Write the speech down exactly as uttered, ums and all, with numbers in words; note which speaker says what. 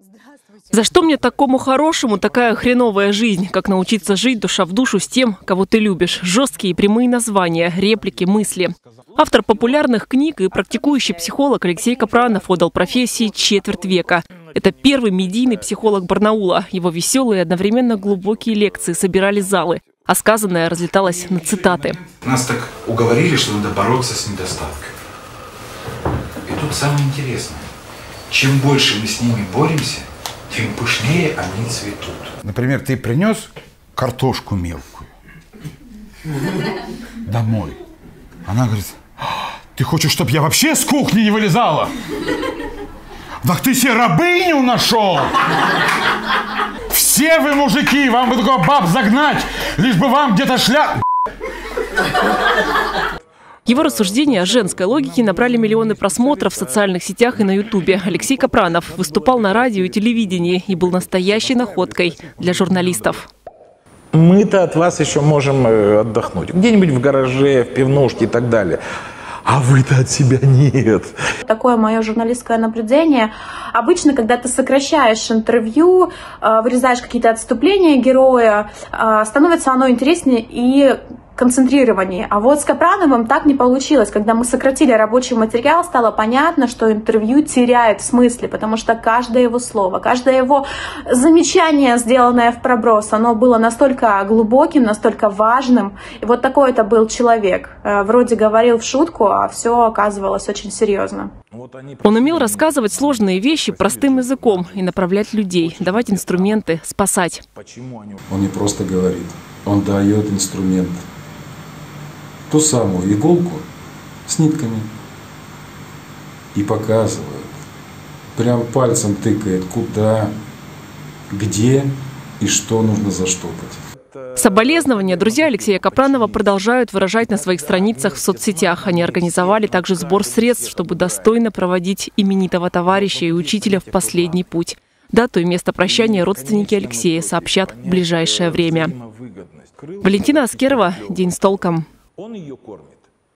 Speaker 1: За что мне такому хорошему такая хреновая жизнь? Как научиться жить душа в душу с тем, кого ты любишь? Жесткие и прямые названия, реплики, мысли. Автор популярных книг и практикующий психолог Алексей Капранов отдал профессии четверть века. Это первый медийный психолог Барнаула. Его веселые и одновременно глубокие лекции собирали залы, а сказанное разлеталось на цитаты.
Speaker 2: Нас так уговорили, что надо бороться с недостатками. И тут самое интересное. Чем больше мы с ними боремся, тем пышнее они цветут.
Speaker 3: Например, ты принес картошку мелкую домой. Она говорит: ты хочешь, чтобы я вообще с кухни не вылезала? Так ты себе рабыню нашел! Все вы мужики, вам бы такого баб загнать, лишь бы вам где-то шля...
Speaker 1: Его рассуждения о женской логике набрали миллионы просмотров в социальных сетях и на Ютубе. Алексей Капранов выступал на радио и телевидении и был настоящей находкой для журналистов.
Speaker 4: Мы-то от вас еще можем отдохнуть. Где-нибудь в гараже, в пивнушке и так далее. А вы-то от себя нет.
Speaker 5: Такое мое журналистское наблюдение. Обычно, когда ты сокращаешь интервью, вырезаешь какие-то отступления героя, становится оно интереснее и концентрированнее. А вот с Капрановым так не получилось. Когда мы сократили рабочий материал, стало понятно, что интервью теряет в смысле, потому что каждое его слово, каждое его замечание, сделанное в проброс, оно было настолько глубоким, настолько важным. И вот такой это был человек. Вроде говорил в шутку, а все оказывалось очень серьезно.
Speaker 1: Он умел рассказывать сложные вещи простым языком и направлять людей, давать инструменты, спасать.
Speaker 6: Он не просто говорит, он дает инструмент. Ту самую иголку с нитками и показывает. Прям пальцем тыкает, куда, где и что нужно заштопать.
Speaker 1: Соболезнования друзья Алексея Капранова продолжают выражать на своих страницах в соцсетях. Они организовали также сбор средств, чтобы достойно проводить именитого товарища и учителя в последний путь. Дату и место прощания родственники Алексея сообщат в ближайшее время. Валентина Аскерова, День с толком.
Speaker 4: Он ее кормит.